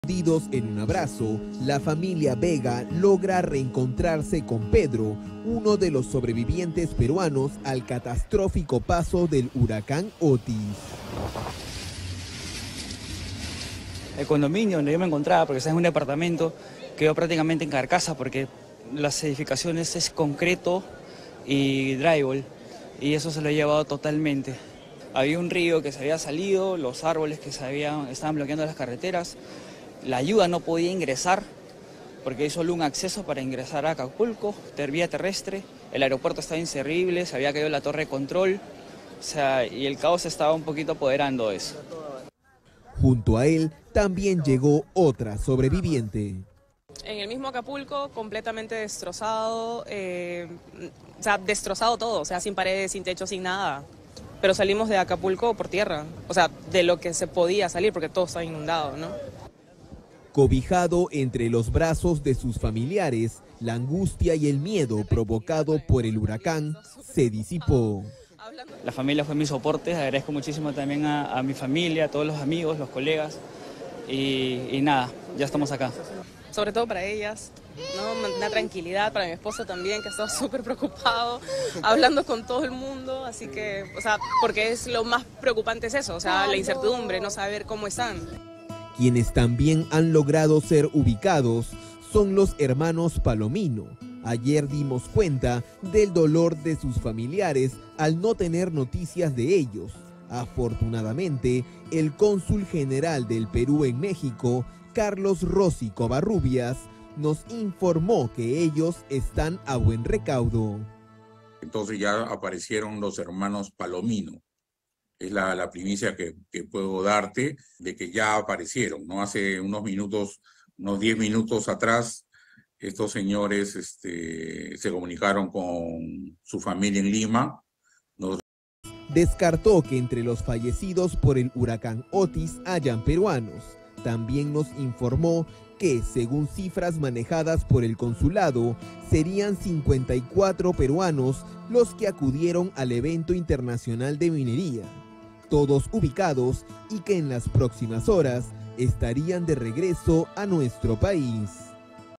Unidos en un abrazo, la familia Vega logra reencontrarse con Pedro, uno de los sobrevivientes peruanos al catastrófico paso del huracán Otis. El condominio donde yo me encontraba, porque es un departamento, quedó prácticamente en carcasa porque las edificaciones es concreto y drywall y eso se lo ha llevado totalmente. Había un río que se había salido, los árboles que estaban bloqueando las carreteras. La ayuda no podía ingresar porque hay solo un acceso para ingresar a Acapulco, vía terrestre. El aeropuerto estaba inservible, se había caído la torre de control, y el caos estaba un poquito apoderando de eso. Junto a él también llegó otra sobreviviente. En el mismo Acapulco, completamente destrozado, destrozado todo, sin paredes, sin techo, sin nada. Pero salimos de Acapulco por tierra, de lo que se podía salir porque todo estaba inundado, ¿no? Cobijado entre los brazos de sus familiares, la angustia y el miedo provocado por el huracán se disipó. La familia fue mi soporte, agradezco muchísimo también a mi familia, a todos los amigos, los colegas y nada, ya estamos acá. Sobre todo para ellas, ¿no? Una tranquilidad, para mi esposo también, que ha estado súper preocupado, hablando con todo el mundo, así que, porque es lo más preocupante es eso, la incertidumbre, no saber cómo están. Quienes también han logrado ser ubicados son los hermanos Palomino. Ayer dimos cuenta del dolor de sus familiares al no tener noticias de ellos. Afortunadamente, el cónsul general del Perú en México, Carlos Rossi Covarrubias, nos informó que ellos están a buen recaudo. Entonces ya aparecieron los hermanos Palomino. Es la primicia que puedo darte de que ya aparecieron, ¿no? Hace unos minutos, unos 10 minutos atrás, estos señores se comunicaron con su familia en Lima. Descartó que entre los fallecidos por el huracán Otis hayan peruanos. También nos informó que, según cifras manejadas por el consulado, serían 54 peruanos los que acudieron al evento internacional de minería, todos ubicados y que en las próximas horas estarían de regreso a nuestro país.